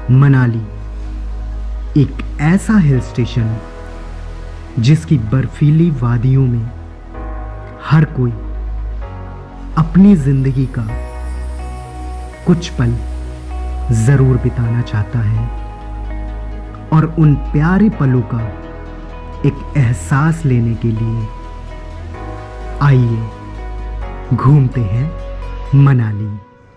मनाली एक ऐसा hill station जिसकी बर्फीली वादियों में हर कोई अपनी जिंदगी का कुछ पल जरूर बिताना चाहता है और उन प्यारे पलों का एक एहसास लेने के लिए आइए घूमते हैं मनाली।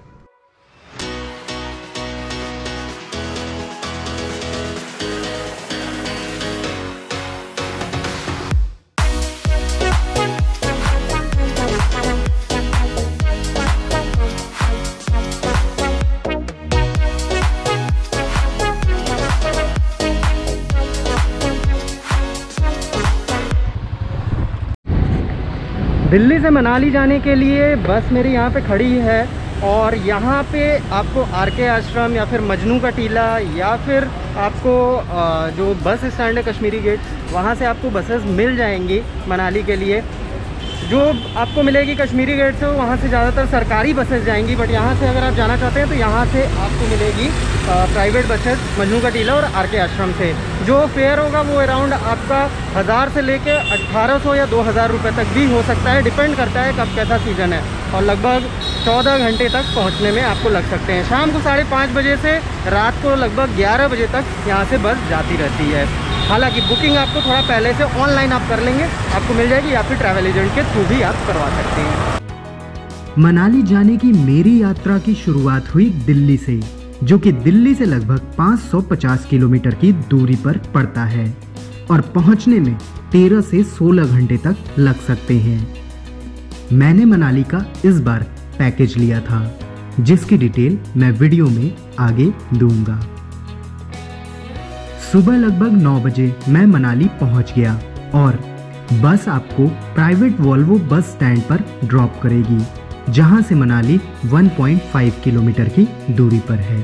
दिल्ली से मनाली जाने के लिए बस मेरी यहाँ पे खड़ी है और यहाँ पे आपको आरके आश्रम या फिर मजनू का टीला या फिर आपको जो बस स्टैंड है कश्मीरी गेट, वहाँ से आपको बसेस मिल जाएंगी मनाली के लिए। जो आपको मिलेगी कश्मीरी गेट से वहाँ से ज़्यादातर सरकारी बसेस जाएंगी, बट यहाँ से अगर आप जाना चाहते हैं तो यहाँ से आपको मिलेगी प्राइवेट बसेस मजनू का टीला और आरके आश्रम से। जो फेयर होगा वो अराउंड आपका 1000 से लेके 1800 या 2000 रुपये तक भी हो सकता है, डिपेंड करता है कब कैसा सीज़न है, और लगभग 14 घंटे तक पहुंचने में आपको लग सकते हैं। शाम को 5:30 बजे से रात को लगभग 11 बजे तक यहाँ से बस जाती रहती है। हालांकि बुकिंग आपको थोड़ा पहले से ऑनलाइन आप कर लेंगे, आपको मिल जाएगी, या फिर ट्रैवल एजेंट के थ्रू भी आप करवा सकते हैं। मनाली जाने की मेरी यात्रा की शुरुआत हुई दिल्ली से, जो कि दिल्ली से लगभग 550 किलोमीटर की दूरी पर पड़ता है और पहुंचने में 13 से 16 घंटे तक लग सकते हैं। मैंने मनाली का इस बार पैकेज लिया था, जिसकी डिटेल मैं वीडियो में आगे दूंगा। सुबह लगभग 9 बजे मैं मनाली पहुंच गया और बस आपको प्राइवेट वॉल्वो बस स्टैंड पर ड्रॉप करेगी, जहां से मनाली 1.5 किलोमीटर की दूरी पर है।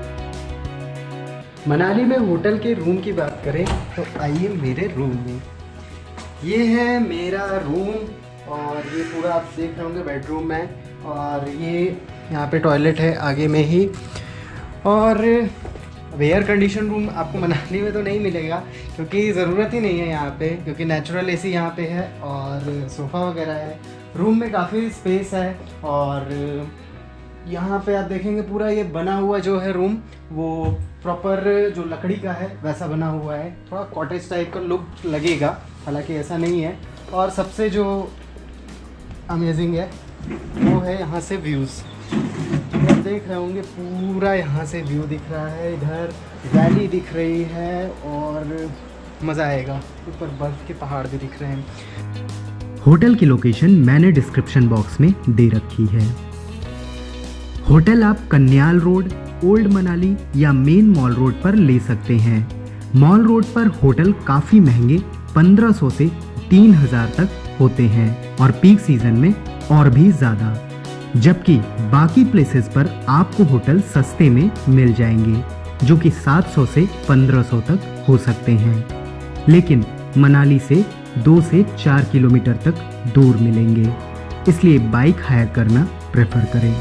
मनाली में होटल के रूम की बात करें तो आइए मेरे रूम में। ये है मेरा रूम और ये पूरा आप देख रहे होंगे बेडरूम है, और ये यहाँ पे टॉयलेट है आगे में ही। और एयर कंडीशन रूम आपको मनाली में तो नहीं मिलेगा क्योंकि ज़रूरत ही नहीं है यहाँ पे, क्योंकि नेचुरल एसी यहाँ पे है और सोफ़ा वगैरह है। रूम में काफ़ी स्पेस है और यहाँ पे आप देखेंगे पूरा ये बना हुआ जो है रूम वो प्रॉपर जो लकड़ी का है वैसा बना हुआ है। थोड़ा कॉटेज टाइप का लुक लगेगा, हालांकि ऐसा नहीं है। और सबसे जो अमेजिंग है वो है यहाँ से व्यूज़। आप देख रहे होंगे पूरा यहाँ से व्यू दिख रहा है, इधर वैली दिख रही है और मज़ा आएगा। ऊपर बर्फ़ के पहाड़ भी दिख रहे हैं। होटल की लोकेशन मैंने डिस्क्रिप्शन बॉक्स में दे रखी है। होटल आप कन्याल रोड, ओल्ड मनाली या मेन मॉल रोड पर ले सकते हैं। मॉल रोड पर होटल काफ़ी महंगे 1500 से 3000 तक होते हैं और पीक सीजन में और भी ज़्यादा, जबकि बाकी प्लेसेस पर आपको होटल सस्ते में मिल जाएंगे, जो कि 700 से 1500 तक हो सकते हैं, लेकिन मनाली से 2 से 4 किलोमीटर तक दूर मिलेंगे, इसलिए बाइक हायर करना प्रेफर करें।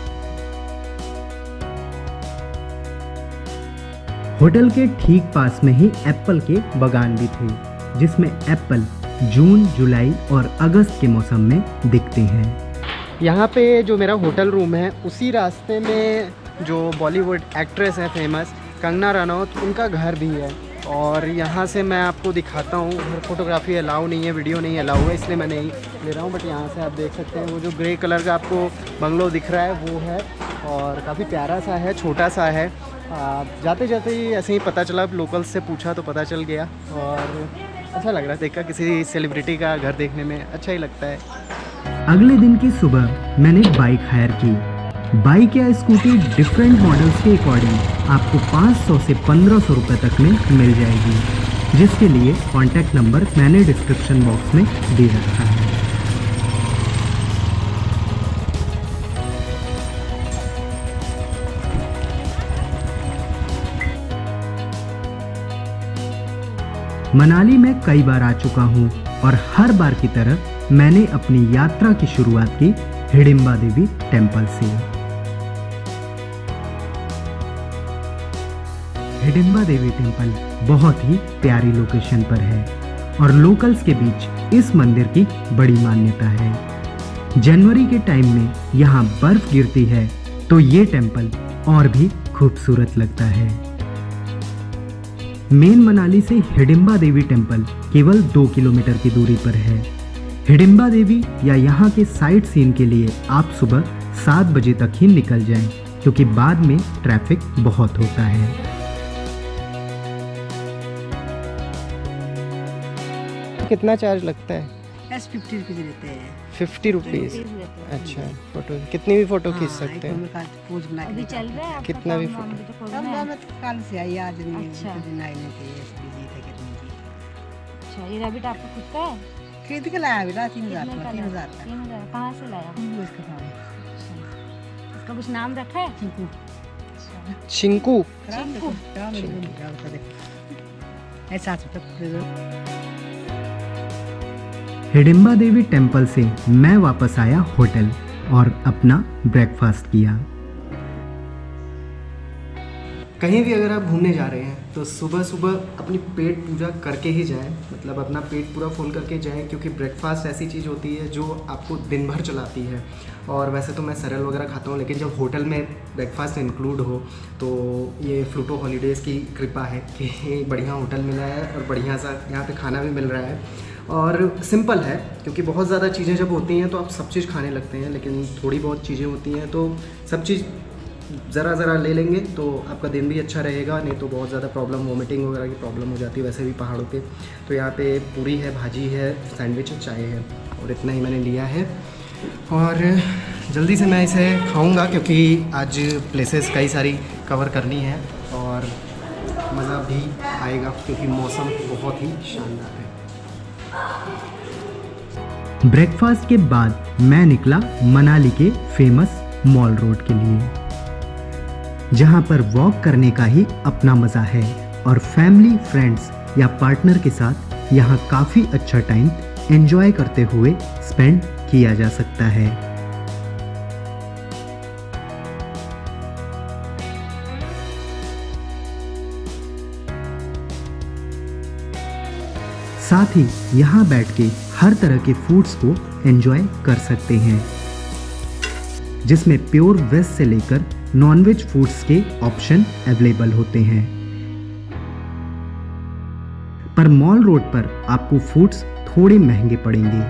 होटल के ठीक पास में ही एप्पल के बागान भी थे, जिसमें एप्पल जून, जुलाई और अगस्त के मौसम में दिखते हैं। यहाँ पे जो मेरा होटल रूम है उसी रास्ते में जो बॉलीवुड एक्ट्रेस है फेमस कंगना रनौत, उनका घर भी है। और यहाँ से मैं आपको दिखाता हूँ। फोटोग्राफी अलाउ नहीं है, वीडियो नहीं अलाउ है, इसलिए मैं नहीं ले रहा हूँ, बट यहाँ से आप देख सकते हैं वो जो ग्रे कलर का आपको बंगलो दिख रहा है वो है, और काफ़ी प्यारा सा है, छोटा सा है। जाते जाते ही ऐसे ही पता चला, लोकल्स से पूछा तो पता चल गया और अच्छा लग रहा है देखकर। किसी सेलिब्रिटी का घर देखने में अच्छा ही लगता है। अगले दिन की सुबह मैंने बाइक हायर की। बाइक या स्कूटी डिफरेंट मॉडल्स के अकॉर्डिंग आपको 500 से 1500 रुपये तक में मिल जाएगी, जिसके लिए कॉन्टैक्ट नंबर मैंने डिस्क्रिप्शन बॉक्स में दे रखा है। मनाली में कई बार आ चुका हूँ और हर बार की तरह मैंने अपनी यात्रा की शुरुआत की हिडिंबा देवी टेम्पल से। हिडिंबा देवी टेम्पल बहुत ही प्यारी लोकेशन पर है और लोकल्स के बीच इस मंदिर की बड़ी मान्यता है। जनवरी के टाइम में यहाँ बर्फ गिरती है तो ये टेम्पल और भी खूबसूरत लगता है। मेन मनाली से हिडिंबा देवी टेम्पल केवल 2 किलोमीटर की दूरी पर है। हिडिंबा देवी या यहाँ के साइट सीन के लिए आप सुबह 7 बजे तक ही निकल जाएं, क्योंकि बाद में ट्रैफिक बहुत होता है। कितना चार्ज लगता है? 50 रुपीज़ लेते हैं। 50 रुपीज़। अच्छा, फोटो कितनी भी फोटो खींच सकते हैं? अभी चल रहा है कितना भी फोटो। कल से आई, आज नहीं। अच्छा। दिन आई नहीं थी, बिजी थे कितनी थी। अच्छा, ये रैबिट आपका खुद का है? खरीद के लाया बेटा 3000 कितने का। का 3000 का। 3000 कहाँ से लाया? इसका था। इसका कुछ नाम रखा है? चिंकू। चिंकू। ऐसा तो हिडिंबा देवी टेम्पल से मैं वापस आया होटल और अपना ब्रेकफास्ट किया। कहीं भी अगर आप घूमने जा रहे हैं तो सुबह सुबह अपनी पेट पूजा करके ही जाएं, मतलब अपना पेट पूरा फुल करके जाएं, क्योंकि ब्रेकफास्ट ऐसी चीज़ होती है जो आपको दिन भर चलाती है। और वैसे तो मैं सरल वगैरह खाता हूँ, लेकिन जब होटल में ब्रेकफास्ट इंक्लूड हो तो ये फ्लूटो हॉलीडेज़ की कृपा है कि बढ़िया होटल मिला है और बढ़िया सा यहाँ पे खाना भी मिल रहा है। और सिंपल है, क्योंकि बहुत ज़्यादा चीज़ें जब होती हैं तो आप सब चीज़ खाने लगते हैं, लेकिन थोड़ी बहुत चीज़ें होती हैं तो सब चीज़ ज़रा ले लेंगे तो आपका दिन भी अच्छा रहेगा। नहीं तो बहुत ज़्यादा प्रॉब्लम, वोमिटिंग वगैरह की प्रॉब्लम हो जाती है वैसे भी पहाड़ों पे। तो यहाँ पे पूरी है, भाजी है, सैंडविच है, चाय है, और इतना ही मैंने लिया है। और जल्दी से मैं इसे खाऊंगा क्योंकि आज प्लेसेस कई सारी कवर करनी है और मज़ा भी आएगा क्योंकि मौसम बहुत ही शानदार है। ब्रेकफास्ट के बाद मैं निकला मनाली के फेमस मॉल रोड के लिए, जहां पर वॉक करने का ही अपना मज़ा है और फैमिली, फ्रेंड्स या पार्टनर के साथ यहां काफ़ी अच्छा टाइम एंजॉय करते हुए स्पेंड किया जा सकता है। साथ ही यहाँ बैठ के हर तरह के फूड्स को एंजॉय कर सकते हैं, जिसमें प्योर वेज से लेकर नॉनवेज फूड्स के ऑप्शन अवेलेबल होते हैं। पर मॉल रोड पर आपको फूड्स थोड़े महंगे पड़ेंगे।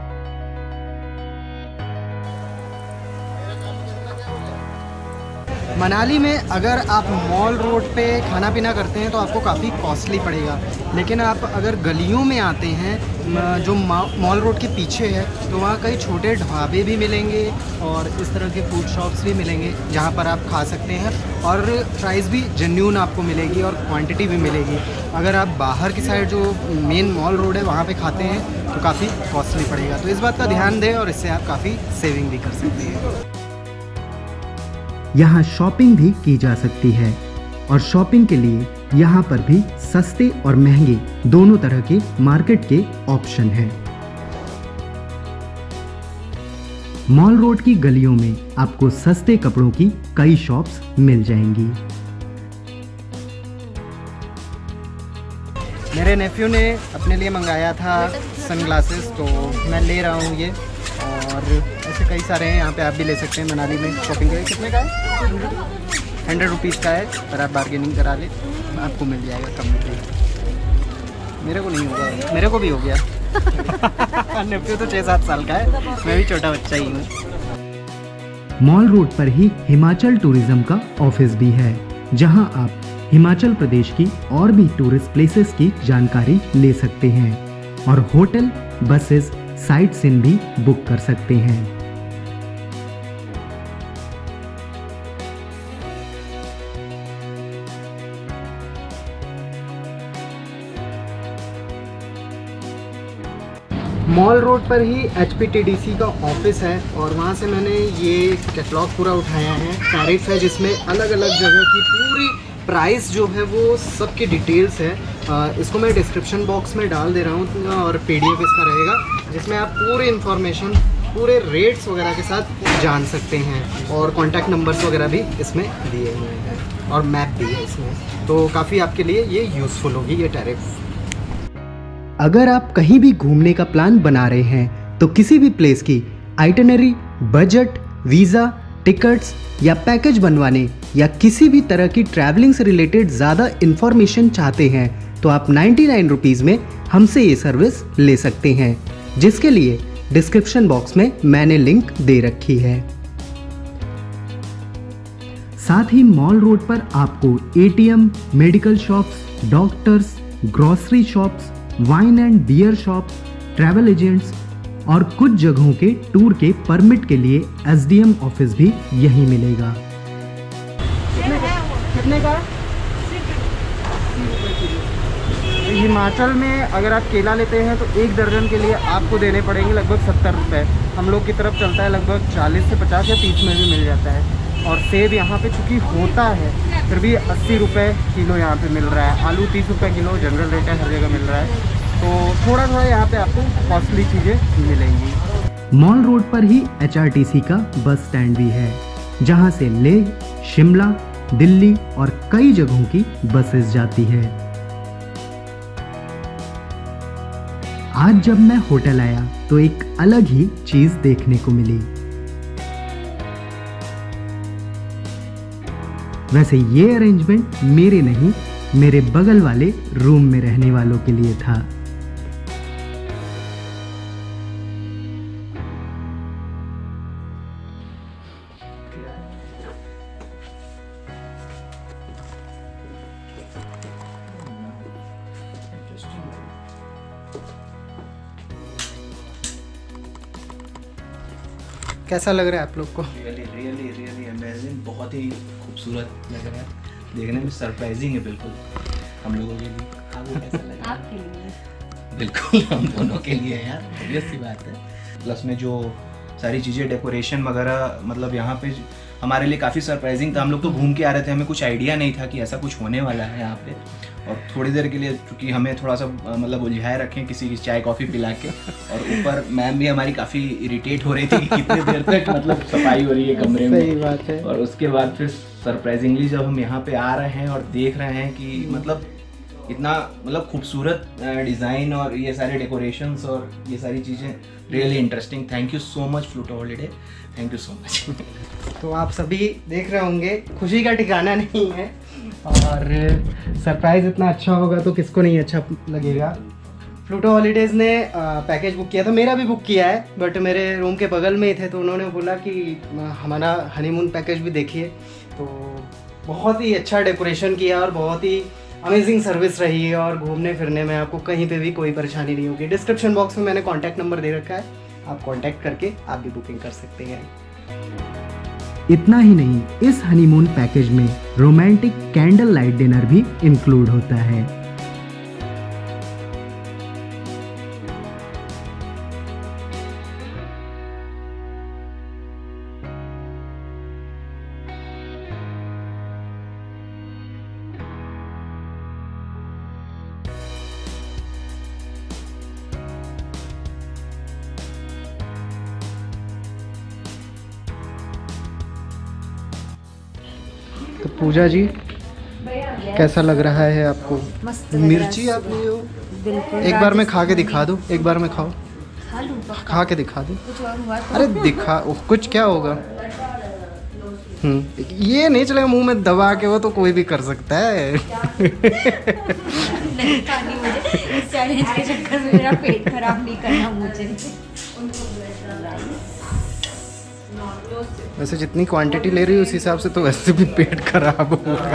मनाली में अगर आप मॉल रोड पे खाना पीना करते हैं तो आपको काफ़ी कॉस्टली पड़ेगा, लेकिन आप अगर गलियों में आते हैं जो मॉल रोड के पीछे है तो वहाँ कई छोटे ढाबे भी मिलेंगे और इस तरह के फूड शॉप्स भी मिलेंगे जहाँ पर आप खा सकते हैं और प्राइस भी जेन्युइन आपको मिलेगी और क्वांटिटी भी मिलेगी। अगर आप बाहर की साइड जो मेन मॉल रोड है वहाँ पे खाते हैं तो काफ़ी कॉस्टली पड़ेगा, तो इस बात का ध्यान दें और इससे आप काफ़ी सेविंग भी कर सकते हैं। यहाँ शॉपिंग भी की जा सकती है और शॉपिंग के लिए यहाँ पर भी सस्ते और महंगे दोनों तरह के मार्केट के ऑप्शन हैं। मॉल रोड की गलियों में आपको सस्ते कपड़ों की कई शॉप्स मिल जाएंगी। मेरे नेफ्यू ने अपने लिए मंगाया था सनग्लासेस, तो मैं ले रहा हूँ ये, और ऐसे कई सारे हैं यहाँ पे, आप भी ले सकते हैं मनाली में शॉपिंग के लिए। कितने का है? 100 रुपीज़ का है, पर आप बार्गेनिंग करा ले आपको मिल जाएगा कम में। मेरे को नहीं होगा, मेरे को भी हो गया। नेफ्यू तो 6-7 साल का है, मैं भी छोटा बच्चा ही हूँ। मॉल रोड पर ही हिमाचल टूरिज्म का ऑफिस भी है, जहां आप हिमाचल प्रदेश की और भी टूरिस्ट प्लेसेस की जानकारी ले सकते हैं और होटल, बसेस, साइट सीन भी बुक कर सकते हैं। मॉल रोड पर ही HPTDC का ऑफिस है और वहाँ से मैंने ये कैटलॉग पूरा उठाया है। टैरिफ है जिसमें अलग अलग जगह की पूरी प्राइस जो है वो सबकी डिटेल्स है। इसको मैं डिस्क्रिप्शन बॉक्स में डाल दे रहा हूँ और PDF इसका रहेगा, जिसमें आप पूरी इन्फॉर्मेशन, पूरे रेट्स वगैरह के साथ जान सकते हैं और कॉन्टैक्ट नंबर्स वगैरह भी इसमें दिए हुए हैं। और मैप भी है इसमें, तो काफ़ी आपके लिए ये यूज़फुल होगी ये टैरिफ। अगर आप कहीं भी घूमने का प्लान बना रहे हैं तो किसी भी प्लेस की आइटनरी, बजट, वीज़ा, टिकट्स या पैकेज बनवाने या किसी भी तरह की ट्रैवलिंग से रिलेटेड ज़्यादा इन्फॉर्मेशन चाहते हैं तो आप 99 रुपीज़ में हमसे ये सर्विस ले सकते हैं, जिसके लिए डिस्क्रिप्शन बॉक्स में मैंने लिंक दे रखी है। साथ ही मॉल रोड पर आपको ATM, medical shops, doctors, grocery shops, wine and beer shops, travel agents और कुछ जगहों के टूर के परमिट के लिए एसडीएम ऑफिस भी यहीं मिलेगा। कितने का? हिमाचल में अगर आप केला लेते हैं तो 1 दर्जन के लिए आपको देने पड़ेंगे लगभग 70 रुपये। हम लोग की तरफ चलता है लगभग 40 से 50 या 30 में भी मिल जाता है। और सेब यहाँ पे चूँकि होता है फिर भी 80 रुपये किलो यहाँ पे मिल रहा है। आलू 30 रुपये किलो जनरल रेट है, हर जगह मिल रहा है, तो थोड़ा थोड़ा यहाँ पे आपको कॉस्टली चीज़ें मिलेंगी। मॉल रोड पर ही HRTC का बस स्टैंड भी है, जहाँ से लेह, शिमला, दिल्ली और कई जगहों की बसेस जाती है। आज जब मैं होटल आया तो एक अलग ही चीज देखने को मिली। वैसे ये अरेंजमेंट मेरे नहीं, मेरे बगल वाले रूम में रहने वालों के लिए था। कैसा लग रहा है आप लोग को? रियली अमेजिंग, बहुत ही खूबसूरत लग रहा है, देखने में सरप्राइजिंग है बिल्कुल हम लोगों के लिए। आपको कैसा लगा? आपके लिए बिल्कुल हम दोनों के लिए यार, ऑब्वियस सी बात है। प्लस में जो सारी चीज़ें डेकोरेशन वगैरह, मतलब यहाँ पे हमारे लिए काफ़ी सरप्राइजिंग था। हम लोग तो घूम के आ रहे थे, हमें कुछ आइडिया नहीं था कि ऐसा कुछ होने वाला है यहाँ पे। और थोड़ी देर के लिए क्योंकि हमें थोड़ा सा मतलब उलझाए रखें किसी की चाय कॉफ़ी पिला के, और ऊपर मैम भी हमारी काफ़ी इरिटेट हो रही थी कि कितने देर तक मतलब सफाई हो रही है कमरे में। सही बात है। और उसके बाद फिर सरप्राइजिंगली जब हम यहाँ पे आ रहे हैं और देख रहे हैं कि मतलब इतना मतलब खूबसूरत डिज़ाइन और ये सारे डेकोरेशंस और ये सारी चीज़ें, really interesting. Thank you so much Fluto holiday, thank you so much. तो आप सभी देख रहे होंगे, खुशी का ठिकाना नहीं है, और सरप्राइज़ इतना अच्छा होगा तो किसको नहीं अच्छा लगेगा। फ्लूटो हॉलीडेज़ ने पैकेज बुक किया था, मेरा भी बुक किया है, बट मेरे रूम के बगल में ही थे तो उन्होंने बोला कि हमारा हनीमून पैकेज भी देखिए। तो बहुत ही अच्छा डेकोरेशन किया और बहुत ही अमेजिंग सर्विस रही है, और घूमने फिरने में आपको कहीं पे भी कोई परेशानी नहीं होगी। डिस्क्रिप्शन बॉक्स में मैंने कॉन्टैक्ट नंबर दे रखा है, आप कॉन्टैक्ट करके आप भी बुकिंग कर सकते हैं। इतना ही नहीं, इस हनीमून पैकेज में रोमांटिक कैंडल लाइट डिनर भी इंक्लूड होता है। तो पूजा जी, कैसा लग रहा है आपको? मस्त मिर्ची आप लिए हो, बिल्कुल। एक बार मैं खा के दिखा दूँ, एक बार मैं खाओ, खा लूं तो खा के दिखा दूँ। कुछ और हुआ तो अरे दिखा, कुछ क्या होगा? ये नहीं चलेगा मुंह में दबा के, वो तो कोई भी कर सकता है। नहीं खानी मुझे, इस चैलेंज के चक्कर में मेरा पेट खराब नहीं करना मुझे। वैसे जितनी क्वांटिटी ले रही है उस हिसाब से तो वैसे भी पेट खराब होगा।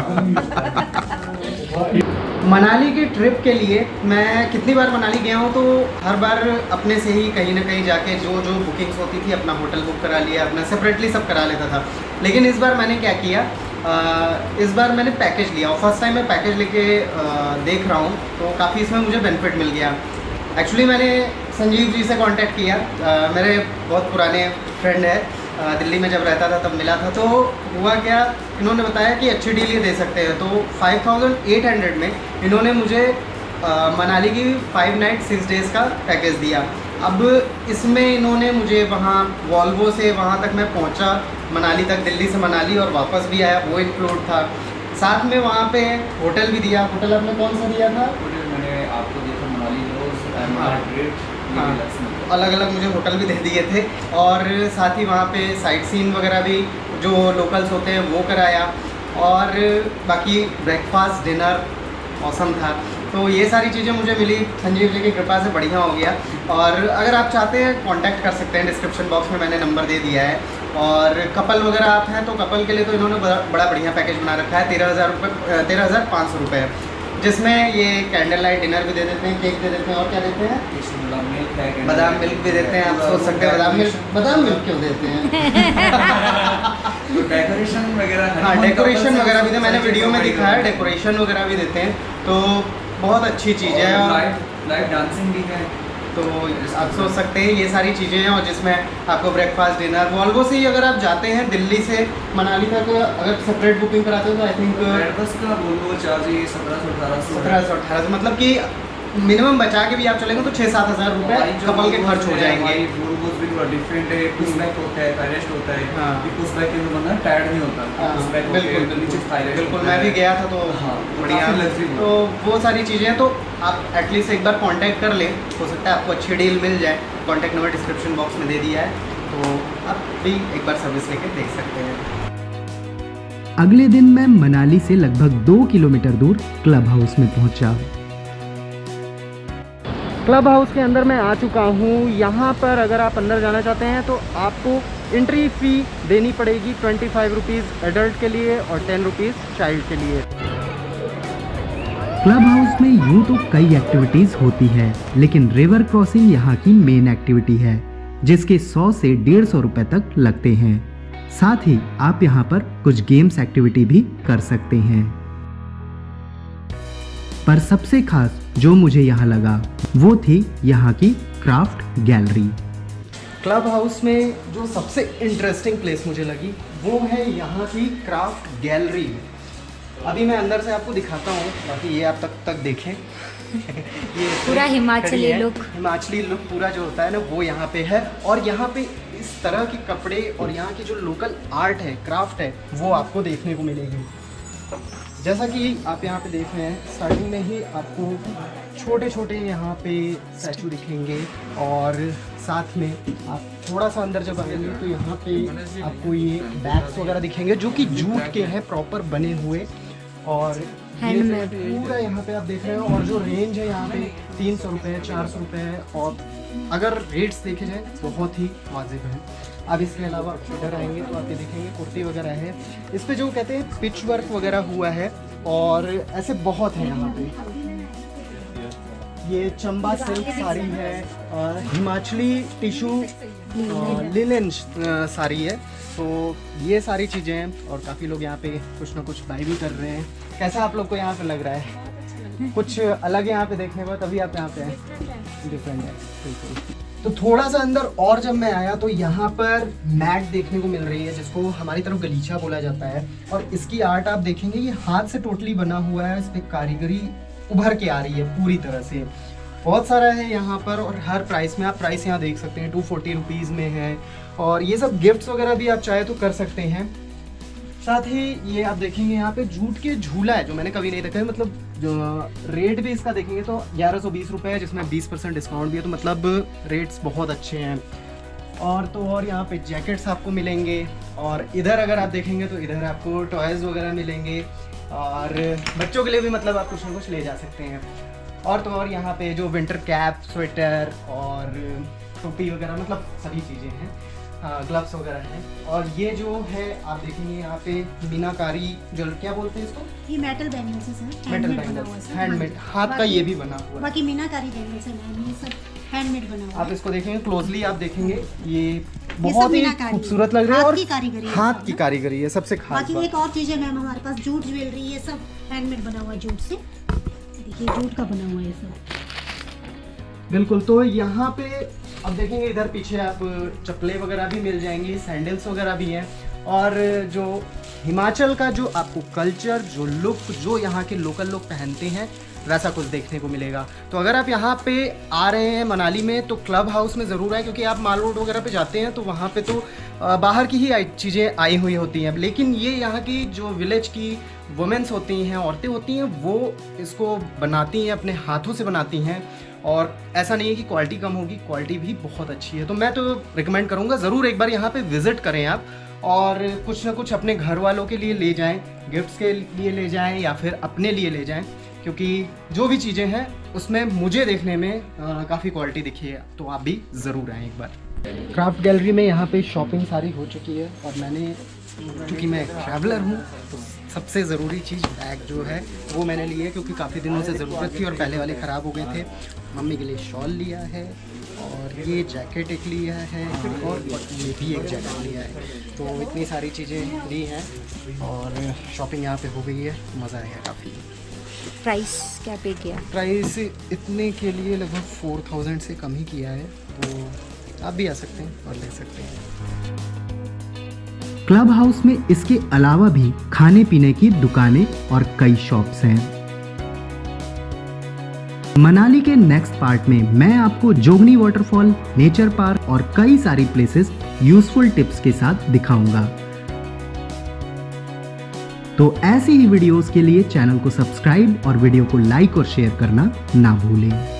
मनाली की ट्रिप के लिए मैं कितनी बार मनाली गया हूँ, तो हर बार अपने से ही कहीं ना कहीं जाके जो जो बुकिंग्स होती थी अपना होटल बुक करा लिया, अपना सेपरेटली सब करा लेता था। लेकिन इस बार मैंने क्या किया, इस बार मैंने पैकेज लिया, और फर्स्ट टाइम मैं पैकेज लेके देख रहा हूँ, तो काफ़ी इसमें मुझे बेनिफिट मिल गया। एक्चुअली मैंने संजीव जी से कांटेक्ट किया, मेरे बहुत पुराने फ्रेंड है, दिल्ली में जब रहता था तब मिला था। तो हुआ क्या, इन्होंने बताया कि अच्छी डील ये दे सकते हैं, तो 5800 में इन्होंने मुझे मनाली की 5 नाइट 6 डेज़ का पैकेज दिया। अब इसमें इन्होंने मुझे वहाँ वॉल्वो से वहाँ तक मैं पहुँचा, मनाली तक, दिल्ली से मनाली और वापस भी आया, वो इंक्लूड था। साथ में वहाँ पे होटल भी दिया। होटल आपने कौन सा दिया था? मैंने आपको दिया था मनाली रोज, अलग अलग मुझे होटल भी दे दिए थे, और साथ ही वहाँ पे साइट सीन वगैरह भी जो लोकल्स होते हैं वो कराया, और बाकी ब्रेकफास्ट डिनर औसम था। तो ये सारी चीज़ें मुझे मिली, संजीव जी की कृपा से बढ़िया हो गया। और अगर आप चाहते हैं कांटेक्ट कर सकते हैं, डिस्क्रिप्शन बॉक्स में मैंने नंबर दे दिया है। और कपल वगैरह आप हैं तो कपल के लिए तो इन्होंने बड़ा बढ़िया पैकेज बना रखा है, 13,500 रुपये, जिसमें ये कैंडल लाइट डिनर भी दे देते हैं, केक दे देते हैं, और क्या देते हैं, बादाम मिल्क भी देते हैं। आप सोच सकते हैं बादाम मिल्क क्यों देते हैं। डेकोरेशन वगैरह, हाँ डेकोरेशन वगैरह भी, मैंने वीडियो में दिखा है, डेकोरेशन वगैरह भी देते हैं, तो बहुत अच्छी चीज़ है। और लाइव डांसिंग भी है, तो आप सोच सकते हैं ये सारी चीज़ें हैं। और जिसमें आपको ब्रेकफास्ट डिनर, वॉल्वो से ही अगर आप जाते हैं दिल्ली से मनाली तक, अगर सेपरेट बुकिंग कराते हो तो आई थिंक एयरबस का वॉल्वो चार्ज 1700-1800, मतलब कि मिनिमम बचा के भी आप चलेंगे तो 6-7 हज़ार रुपये कपल के खर्च हो जाएंगे। डिफरेंट है, पुश बैक होता है, पैरेस्ट होता है। हाँ। पुश बैक के बंदा टायर्ड नहीं होता, पुश बैक बिल्कुल मैं भी गया था तो बढ़िया, तो वो सारी चीज़ें। तो आप एटलीस्ट एक बार कांटेक्ट कर लें, हो सकता है आपको अच्छी डील मिल जाए। कांटेक्ट नंबर डिस्क्रिप्शन बॉक्स में दे दिया है, तो आप भी एक बार सर्विस लेके देख सकते हैं। अगले दिन मैं मनाली से लगभग 2 किलोमीटर दूर क्लब हाउस में पहुंचा। क्लब हाउस के अंदर मैं आ चुका हूँ। यहाँ पर अगर आप अंदर जाना चाहते हैं तो आपको एंट्री फ़ी देनी पड़ेगी 25 रुपीज़ एडल्ट के लिए और 10 रुपीज़ चाइल्ड के लिए। क्लब हाउस में यूँ तो कई एक्टिविटीज़ होती है, लेकिन रिवर क्रॉसिंग यहाँ की मेन एक्टिविटी है, जिसके 100 से 150 रुपए तक लगते हैं। साथ ही आप यहाँ पर कुछ गेम्स एक्टिविटी भी कर सकते हैं। पर सबसे खास जो मुझे यहाँ लगा वो थी यहाँ की क्राफ्ट गैलरी। क्लब हाउस में जो सबसे इंटरेस्टिंग प्लेस मुझे लगी वो है यहाँ की क्राफ्ट गैलरी। अभी मैं अंदर से आपको दिखाता हूँ, बाकी ये आप तक देखें। ये पूरा हिमाचली लुक, हिमाचली लुक पूरा जो होता है ना वो यहाँ पे है। और यहाँ पे इस तरह के कपड़े और यहाँ की जो लोकल आर्ट है, क्राफ्ट है, वो आपको देखने को मिलेगी। जैसा कि आप यहाँ पे देख रहे हैं, स्टार्टिंग में ही आपको छोटे छोटे यहाँ पे स्टैचू दिखेंगे, और साथ में आप थोड़ा सा अंदर जब आएंगे तो यहाँ पे आपको ये बैग्स वगैरह दिखेंगे जो कि जूट के हैं, प्रॉपर बने हुए, और ये पूरा यहाँ पे आप देख रहे हो। और जो रेंज है यहाँ पे 300 रुपये, 400 रुपये, और अगर रेट्स देखे जाए बहुत ही वाजिब है। अब इसके अलावा इधर आएंगे तो आप ये देखेंगे कुर्ती वगैरह है, इस पे जो कहते हैं पिच वर्क वगैरह हुआ है, और ऐसे बहुत है यहाँ पे। ये चंबा सिल्क साड़ी है, और हिमाचली टिशू लिनन साड़ी है। तो ये सारी चीज़ें हैं, और काफ़ी लोग यहाँ पे कुछ ना कुछ बाय भी कर रहे हैं। कैसा आप लोग को यहाँ पे लग रहा है? कुछ अलग यहाँ पे देखने को, तभी आप यहाँ पे हैं, डिफरेंट है बिल्कुल। तो थोड़ा सा अंदर और जब मैं आया तो यहाँ पर मैट देखने को मिल रही है, जिसको हमारी तरफ गलीचा बोला जाता है। और इसकी आर्ट आप देखेंगे ये हाथ से टोटली बना हुआ है, इस पर कारीगरी उभर के आ रही है पूरी तरह से। बहुत सारा है यहाँ पर, और हर प्राइस में आप प्राइस यहाँ देख सकते हैं, 240 रुपीज़ में है। और ये सब गिफ्ट्स वगैरह भी आप चाहे तो कर सकते हैं। साथ ही ये आप देखेंगे यहाँ पे जूट के झूला है, जो मैंने कभी नहीं देखा है। मतलब जो रेट भी इसका देखेंगे तो 1120 रुपये है, जिसमें 20% डिस्काउंट भी है, तो मतलब रेट्स बहुत अच्छे हैं। और यहाँ पे जैकेट्स आपको मिलेंगे, और इधर अगर आप देखेंगे तो इधर आपको टॉयज़ वगैरह मिलेंगे, और बच्चों के लिए भी मतलब आप कुछ ना कुछ ले जा सकते हैं। और यहाँ पे जो विंटर कैप, स्वेटर और टोपी वगैरह, मतलब सभी चीज़ें हैं, ग्लव्स वगैरह हैं। और ये जो है आप देखेंगे यहाँ पे मीनाकारी, जो क्या बोलते हैं इसको, ये मेटल बैंगल्स है सर, मेटल बैंगल्स, हैंडमेड, हाथ का ये भी बना हुआ है। बाकी मीनाकारी बैंगल्स है मैम, ये सब हैंडमेड बना हुआ है। आप इसको देखेंगे क्लोजली, आप देखेंगे ये बहुत ही खूबसूरत लग रहा है, और हाथ की कारीगरी है सबसे खास बाकी एक और चीज़ है मैम, हमारे पास जूट ज्वेलरी, ये सब हैंडमेड बना हुआ है जूट से। देखिए जूट का बना हुआ है ये सब बिल्कुल। तो यहाँ पे अब देखेंगे इधर पीछे आप चप्पलें वगैरह भी मिल जाएंगी, सैंडल्स वगैरह भी हैं। और जो हिमाचल का जो आपको कल्चर, जो लुक, जो यहाँ के लोकल लोग पहनते हैं, वैसा कुछ देखने को मिलेगा। तो अगर आप यहाँ पे आ रहे हैं मनाली में तो क्लब हाउस में ज़रूर आए, क्योंकि आप माल रोड वगैरह पे जाते हैं तो वहाँ पे तो बाहर की ही चीज़ें आई हुई होती हैं, लेकिन ये यहाँ की जो विलेज की वुमेंस होती हैं, औरतें होती हैं, वो इसको बनाती हैं, अपने हाथों से बनाती हैं। और ऐसा नहीं है कि क्वालिटी कम होगी, क्वालिटी भी बहुत अच्छी है। तो मैं तो रिकमेंड करूँगा ज़रूर एक बार यहाँ पे विज़िट करें आप, और कुछ ना कुछ अपने घर वालों के लिए ले जाएं, गिफ्ट्स के लिए ले जाएं या फिर अपने लिए ले जाएं, क्योंकि जो भी चीज़ें हैं उसमें मुझे देखने में काफ़ी क्वालिटी दिखी है। तो आप भी ज़रूर आएँ एक बार। क्राफ्ट गैलरी में यहाँ पे शॉपिंग सारी हो चुकी है, और मैंने, क्योंकि मैं ट्रैवलर हूँ, तो सबसे ज़रूरी चीज़ बैग जो है वो मैंने लिया है, क्योंकि काफ़ी दिनों से ज़रूरत थी और पहले वाले ख़राब हो गए थे। मम्मी के लिए शॉल लिया है, और ये जैकेट एक लिया है, और ये भी एक जैकेट लिया है। तो इतनी सारी चीज़ें ली हैं और शॉपिंग यहाँ पे हो गई है। मज़ा आया काफ़ी। प्राइस क्या पे किया? प्राइस इतने के लिए लगभग 4000 से कम ही किया है, तो आप भी आ सकते हैं और ले सकते हैं। क्लब हाउस में इसके अलावा भी खाने पीने की दुकानें और कई शॉप्स हैं। मनाली के नेक्स्ट पार्ट में मैं आपको जोगनी वाटरफॉल, नेचर पार्क और कई सारी प्लेसेस यूजफुल टिप्स के साथ दिखाऊंगा। तो ऐसी ही वीडियोस के लिए चैनल को सब्सक्राइब और वीडियो को लाइक और शेयर करना ना भूलें।